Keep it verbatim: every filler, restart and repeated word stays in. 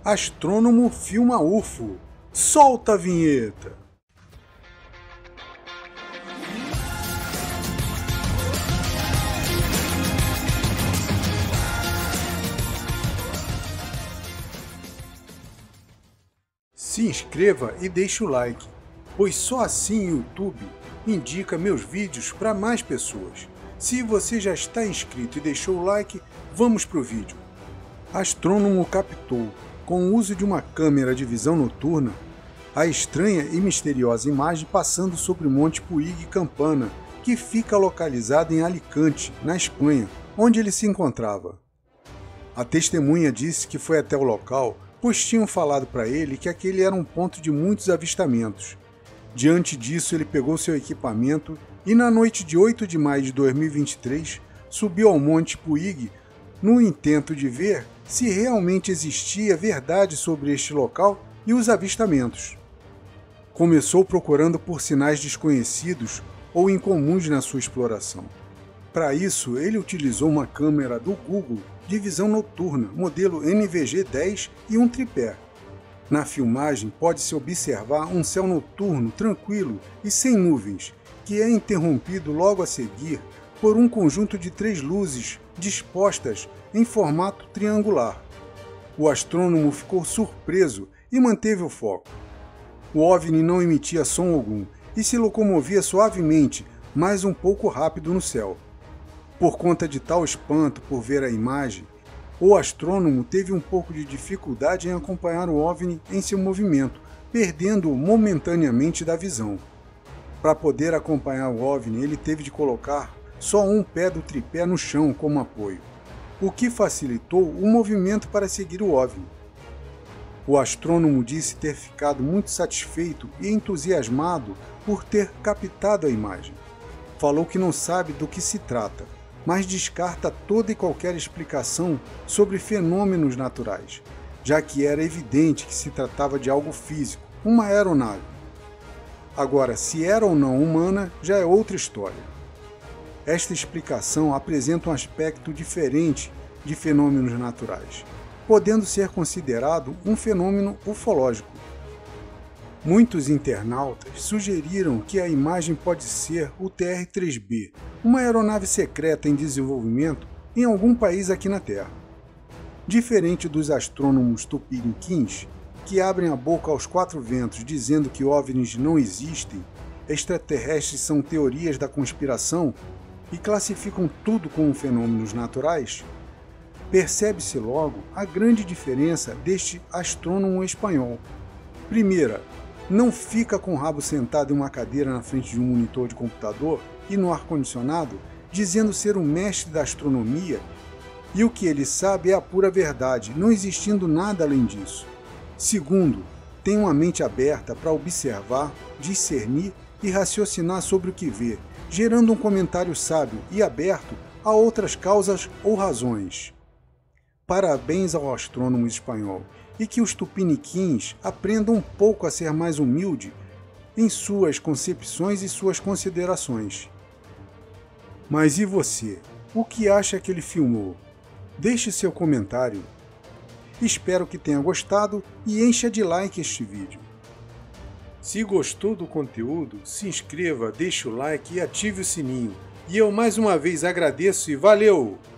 Astrônomo filma U F O. Solta a vinheta! Se inscreva e deixe o like, pois só assim o YouTube indica meus vídeos para mais pessoas. Se você já está inscrito e deixou o like, vamos para o vídeo. Astrônomo captou, com o uso de uma câmera de visão noturna, a estranha e misteriosa imagem passando sobre o Monte Puig Campana, que fica localizado em Alicante, na Espanha, onde ele se encontrava. A testemunha disse que foi até o local, pois tinham falado para ele que aquele era um ponto de muitos avistamentos. Diante disso, ele pegou seu equipamento e, na noite de oito de maio de dois mil e vinte e três, subiu ao Monte Puig no intento de ver se realmente existia verdade sobre este local e os avistamentos. Começou procurando por sinais desconhecidos ou incomuns na sua exploração. Para isso, ele utilizou uma câmera do Google de visão noturna, modelo N V G dez e um tripé. Na filmagem pode-se observar um céu noturno tranquilo e sem nuvens, que é interrompido logo a seguir por um conjunto de três luzes dispostas em formato triangular. O astrônomo ficou surpreso e manteve o foco. O OVNI não emitia som algum e se locomovia suavemente, mas um pouco rápido no céu. Por conta de tal espanto por ver a imagem, o astrônomo teve um pouco de dificuldade em acompanhar o OVNI em seu movimento, perdendo-o momentaneamente da visão. Para poder acompanhar o OVNI, ele teve de colocar só um pé do tripé no chão como apoio, o que facilitou o movimento para seguir o OVNI. O astrônomo disse ter ficado muito satisfeito e entusiasmado por ter captado a imagem. Falou que não sabe do que se trata, mas descarta toda e qualquer explicação sobre fenômenos naturais, já que era evidente que se tratava de algo físico, uma aeronave. Agora, se era ou não humana, já é outra história. Esta explicação apresenta um aspecto diferente de fenômenos naturais, podendo ser considerado um fenômeno ufológico. Muitos internautas sugeriram que a imagem pode ser o T R três B, uma aeronave secreta em desenvolvimento em algum país aqui na Terra. Diferente dos astrônomos tupiniquins, que abrem a boca aos quatro ventos dizendo que OVNIs não existem, extraterrestres são teorias da conspiração e classificam tudo como fenômenos naturais, percebe-se logo a grande diferença deste astrônomo espanhol. Primeira, não fica com o rabo sentado em uma cadeira na frente de um monitor de computador e no ar-condicionado, dizendo ser um mestre da astronomia, e o que ele sabe é a pura verdade, não existindo nada além disso. Segundo, tem uma mente aberta para observar, discernir e raciocinar sobre o que vê, gerando um comentário sábio e aberto a outras causas ou razões. Parabéns ao astrônomo espanhol, e que os tupiniquins aprendam um pouco a ser mais humilde em suas concepções e suas considerações. Mas e você? O que acha que ele filmou? Deixe seu comentário. Espero que tenha gostado e encha de like este vídeo. Se gostou do conteúdo, se inscreva, deixe o like e ative o sininho. E eu mais uma vez agradeço e valeu!